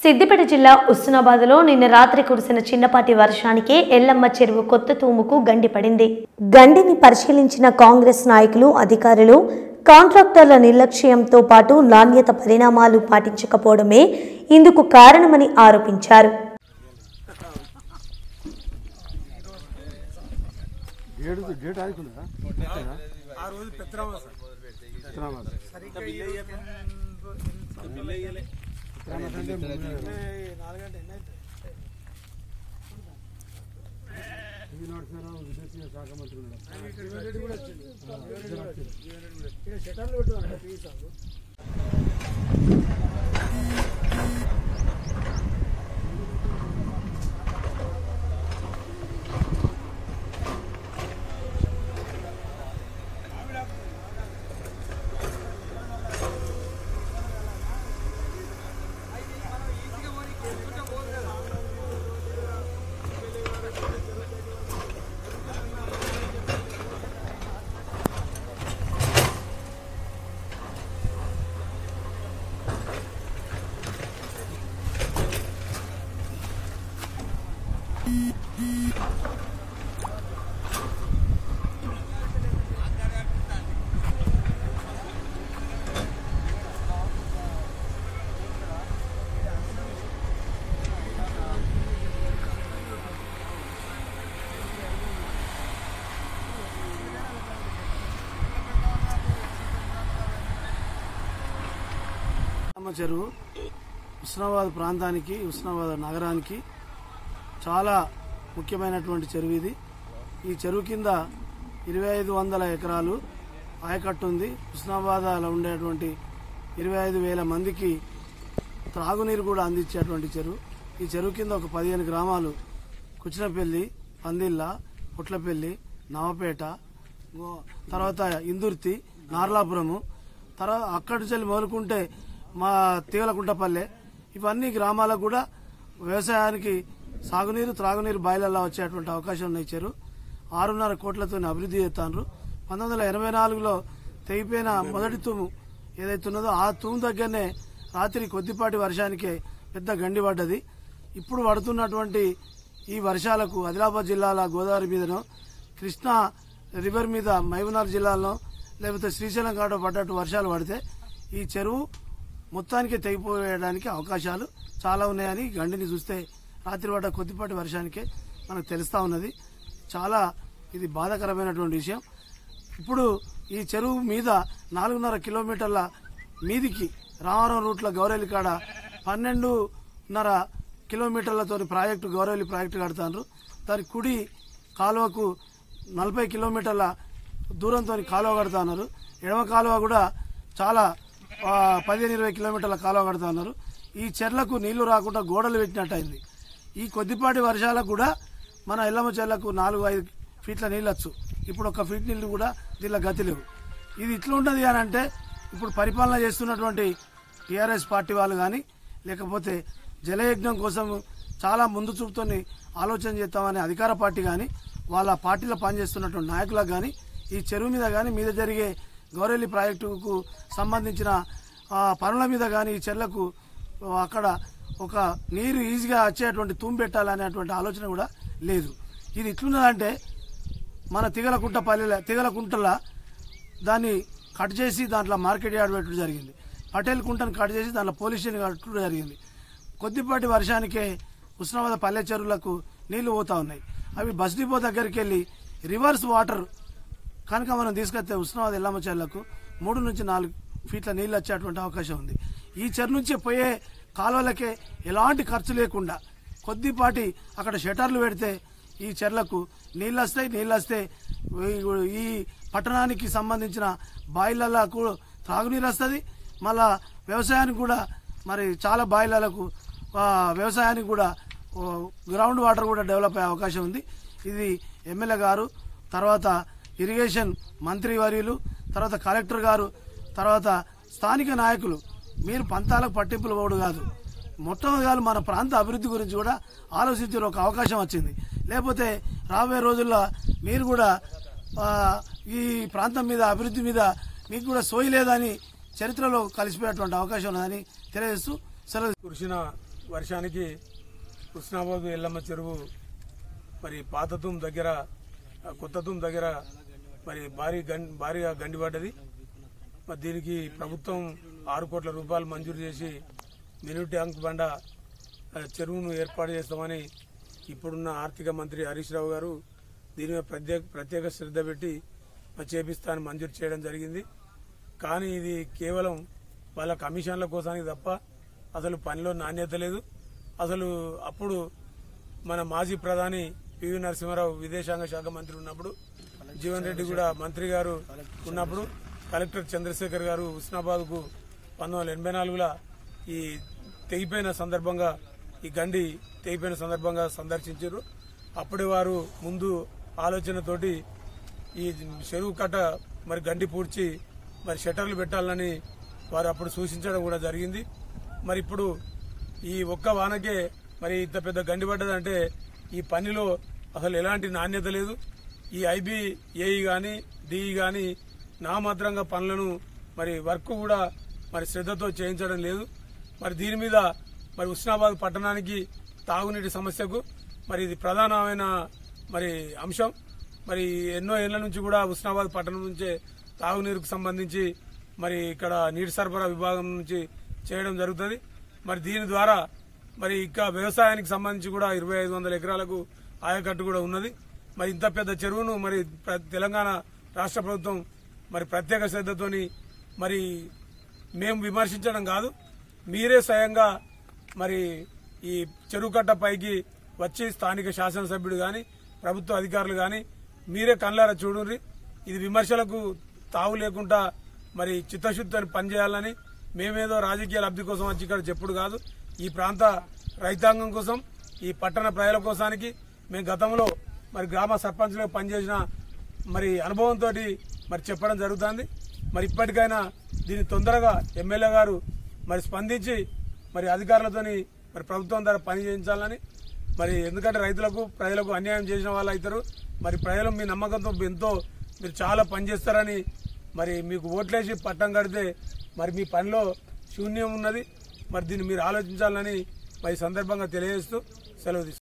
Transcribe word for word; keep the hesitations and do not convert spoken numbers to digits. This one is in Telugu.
సిద్దిపేట జిల్లా ఉస్నాబాద్లో నిన్న రాత్రి కురిసిన చిన్నపాటి వర్షానికి ఎల్లమ్మ చెరువు కొత్త తూముకు గండి పడింది. గండిని పరిశీలించిన కాంగ్రెస్ నాయకులు, అధికారులు కాంట్రాక్టర్ల నిర్లక్ష్యంతో పాటు నాణ్యత పరిణామాలు పాటించకపోవడమే ఇందుకు కారణమని ఆరోపించారు. చెరువు ఉస్నాబాద్ ప్రాంతానికి, ఉస్నాబాద్ నగరానికి చాలా ముఖ్యమైనటువంటి చెరువు ఇది. ఈ చెరువు కింద ఇరవై ఐదు వందల ఎకరాలు ఆయకట్టు ఉంది. ఉస్నాబాద్లో ఉండేటువంటి ఇరవై ఐదు వేల మందికి త్రాగునీరు కూడా అందించేటువంటి చెరువు. ఈ చెరువు కింద ఒక పదిహేను గ్రామాలు, కుచినపల్లి, పందిళ్ళ, పుట్లపల్లి, నవపేట, తర్వాత ఇందుర్తి, నార్లాపురము, తర్వాత అక్కడి నుంచి మొదలుకుంటే మా తీగలకుంటపల్లె, ఇవన్నీ గ్రామాలకు కూడా వ్యవసాయానికి సాగునీరు, త్రాగునీరు బాయిలల్లా వచ్చేటువంటి అవకాశం ఉన్నాయి. చెరువు ఆరున్నర కోట్లతో అభివృద్ధి చేస్తాను. పంతొమ్మిది వందల ఎనభై నాలుగులో తెగిపోయిన మొదటి తూము ఏదైతే ఉన్నదో ఆ తూము దగ్గరనే రాత్రి కొద్దిపాటి వర్షానికే పెద్ద గండి పడ్డది. ఇప్పుడు పడుతున్నటువంటి ఈ వర్షాలకు ఆదిలాబాద్ జిల్లాల గోదావరి మీదనో, కృష్ణా రివర్ మీద మహబూబ్నగర్ జిల్లాలో, లేకపోతే శ్రీశైలం కాడ పడ్డట్టు వర్షాలు పడితే ఈ చెరువు మొత్తానికి తెగిపోయడానికి అవకాశాలు చాలా ఉన్నాయని గండిని చూస్తే రాత్రి పడ్డ కొద్దిపాటి వర్షానికే మనకు తెలుస్తా ఉన్నది. చాలా ఇది బాధాకరమైనటువంటి విషయం. ఇప్పుడు ఈ చెరువు మీద నాలుగున్నర కిలోమీటర్ల మీదికి రామవరం రూట్ల గౌరెల్లి కాడ పన్నెండున్నర కిలోమీటర్లతో ప్రాజెక్టు గౌరెల్లి ప్రాజెక్టు కడతారు. దాని కుడి కాలువకు నలభై కిలోమీటర్ల దూరంతో కాలువ కడతాన్నారు. ఎడమ కాలువ కూడా చాలా పదిహేను ఇరవై కిలోమీటర్ల కాలువ కడుతున్నారు. ఈ చెర్లకు నీళ్లు రాకుండా గోడలు పెట్టినట్టు అయింది. ఈ కొద్దిపాటి వర్షాలకు కూడా మన ఎల్లమ్మ చెర్లకు నాలుగు ఐదు ఫీట్ల నీళ్ళు వచ్చు. ఇప్పుడు ఒక ఫీట్ నీళ్లు కూడా దీనిలో గతి లేవు. ఇది ఇట్లా ఉంటుంది అని అంటే ఇప్పుడు పరిపాలన చేస్తున్నటువంటి టీఆర్ఎస్ పార్టీ వాళ్ళు కానీ, లేకపోతే జలయజ్ఞం కోసం చాలా ముందు చూపుతో ఆలోచన చేస్తామని అధికార పార్టీ కానీ, వాళ్ళ పార్టీలో పనిచేస్తున్నటువంటి నాయకులకు కానీ ఈ చెరువు మీద కానీ, మీద జరిగే గౌరెల్లి ప్రాజెక్టుకు సంబంధించిన పనుల మీద కానీ ఈ చెర్లకు అక్కడ ఒక నీరు ఈజీగా వచ్చేటువంటి తూము పెట్టాలనేటువంటి ఆలోచన కూడా లేదు. ఇది ఇట్లున్నదంటే మన తిగలకుంట పల్లెల తిగలకుంటల దాన్ని కట్ చేసి దాంట్లో మార్కెట్ యార్డ్ పెట్టడం జరిగింది. పటేల్ కుంటను కట్ చేసి దాంట్లో పోలీస్ స్టేషన్ కట్టడం జరిగింది. కొద్దిపాటి వర్షానికే ఉస్నాబాద్ పల్లె చెరువులకు నీళ్లు పోతా ఉన్నాయి. అవి బస్ డిపో దగ్గరికి వెళ్ళి రివర్స్ వాటర్ కనుక మనం తీసుకొస్తే ఉస్నాబాద్ ఎల్లమ్మ చెర్లకు మూడు నుంచి నాలుగు ఫీట్ల నీళ్ళు వచ్చేటువంటి అవకాశం ఉంది. ఈ చెరు నుంచి పోయే కాలువలకే ఎలాంటి ఖర్చు లేకుండా కొద్దిపాటి అక్కడ షటర్లు పెడితే ఈ చెర్లకు నీళ్ళు వస్తాయి. నీళ్ళు వస్తే ఈ పట్టణానికి సంబంధించిన బాయిలకు త్రాగునీరు వస్తుంది. మళ్ళా వ్యవసాయానికి కూడా మరి చాలా బాయిలకు వ్యవసాయానికి కూడా గ్రౌండ్ వాటర్ కూడా డెవలప్ అయ్యే అవకాశం ఉంది. ఇది ఎమ్మెల్యే గారు, తర్వాత ఇరిగేషన్ మంత్రి వర్యులు, తర్వాత కలెక్టర్ గారు, తర్వాత స్థానిక నాయకులు మీరు పంతాలకు పట్టింపులు పోవడం కాదు, మొట్టమొదటి మన ప్రాంత అభివృద్ధి గురించి కూడా ఆలోచించే ఒక అవకాశం వచ్చింది. లేకపోతే రాబోయే రోజుల్లో మీరు కూడా ఈ ప్రాంతం మీద అభివృద్ధి మీద మీకు కూడా సోయి లేదని చరిత్రలో కలిసిపోయేటువంటి అవకాశం ఉన్నదని తెలియజేస్తూ సెలవు. కురిసిన వర్షానికి కృష్ణాబాద్ ఎల్లమ్మ చెరువు మరి పాతతూం దగ్గర కొత్తతూం దగ్గర మరి భారీ గండి భారీగా గండిపడ్డది. మరి దీనికి ప్రభుత్వం ఆరు కోట్ల రూపాయలు మంజూరు చేసి మినీ ట్యాంక్ బండ చెరువును ఏర్పాటు చేస్తామని ఇప్పుడున్న ఆర్థిక మంత్రి హరీష్ రావు గారు దీని మీద ప్రత్యేక ప్రత్యేక శ్రద్ధ పెట్టి చేపిస్తానని మంజూరు చేయడం జరిగింది. కానీ ఇది కేవలం వాళ్ళ కమిషన్ల కోసానికి తప్ప అసలు పనిలో నాణ్యత లేదు. అసలు అప్పుడు మన మాజీ ప్రధాని పివి నరసింహారావు విదేశాంగ శాఖ మంత్రి ఉన్నప్పుడు, జీవన్ రెడ్డి కూడా మంత్రి గారు ఉన్నప్పుడు కలెక్టర్ చంద్రశేఖర్ గారు హుస్నాబాద్ కు పంతొమ్మిది వందల ఎనభై నాలుగులో ఈ తెగిపోయిన సందర్భంగా ఈ గండి తెగిపోయిన సందర్భంగా సందర్శించారు. అప్పుడే వారు ముందు ఆలోచనతోటి ఈ చెరువు కట్ట మరి గండి పూడ్చి మరి షట్టర్లు పెట్టాలని వారు అప్పుడు సూచించడం కూడా జరిగింది. మరి ఇప్పుడు ఈ ఒక్క వానకే మరి ఇంత పెద్ద గండి పడ్డదంటే ఈ పనిలో అసలు ఎలాంటి నాణ్యత లేదు. ఈ ఐబీ ఏఈ గాని డిఈ గాని నామాత్రంగా పనులను మరి వర్క్ కూడా మరి శ్రద్ధతో చేయించడం లేదు. మరి దీని మీద మరి హుస్నాబాద్ పట్టణానికి తాగునీటి సమస్యకు మరి ఇది ప్రధానమైన మరి అంశం. మరి ఎన్నో ఏళ్ల నుంచి కూడా హుస్నాబాద్ పట్టణం నుంచే తాగునీరుకు సంబంధించి మరి ఇక్కడ నీటి సరఫరా విభాగం నుంచి చేయడం జరుగుతుంది. మరి దీని ద్వారా మరి ఇంకా వ్యవసాయానికి సంబంధించి కూడా ఇరవై ఐదు వందల ఎకరాలకు ఆయకట్టు కూడా ఉన్నది. మరి ఇంత పెద్ద చెరువును మరి తెలంగాణ రాష్ట్ర ప్రభుత్వం మరి ప్రత్యేక శ్రద్ధతోని మరి మేము విమర్శించడం కాదు, మీరే స్వయంగా మరి ఈ చెరువు కట్ట పైకి వచ్చి స్థానిక శాసనసభ్యుడు గాని ప్రభుత్వ అధికారులు గాని మీరే కళ్ళారా చూడండి. ఇది విమర్శలకు తావు లేకుండా మరి చిత్తశుద్ధిని పనిచేయాలని, మేమేదో రాజకీయ లబ్ధి కోసం వచ్చి ఇక్కడ చెప్పుడు కాదు. ఈ ప్రాంత రైతాంగం కోసం, ఈ పట్టణ ప్రజల కోసానికి మేము గతంలో మరి గ్రామ సర్పంచ్లో పనిచేసిన మరి అనుభవంతో మరి చెప్పడం జరుగుతుంది. మరి ఇప్పటికైనా దీన్ని తొందరగా ఎమ్మెల్యే గారు మరి స్పందించి మరి అధికారులతోని మరి ప్రభుత్వం ద్వారా పని చేయించాలని, మరి ఎందుకంటే రైతులకు ప్రజలకు అన్యాయం చేసిన వాళ్ళు అవుతారు. మరి ప్రజలు మీ నమ్మకంతో ఎంతో మీరు చాలా పనిచేస్తారని మరి మీకు ఓట్లేసి పట్టం కడితే మరి మీ పనిలో శూన్యం ఉన్నది. మరి దీన్ని మీరు ఆలోచించాలని మరి సందర్భంగా తెలియజేస్తూ సెలవు తీసుకుంటారు.